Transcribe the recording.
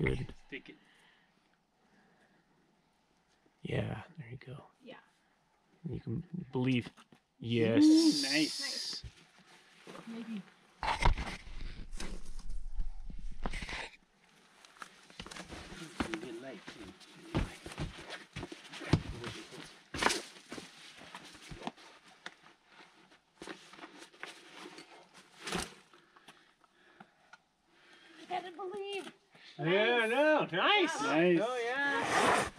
good. Stick it. Yeah, there you go. Yeah. You can believe. Yes. Ooh, nice. Maybe. Good light too. I gotta believe. Yeah, no, nice. Nice. Oh yeah.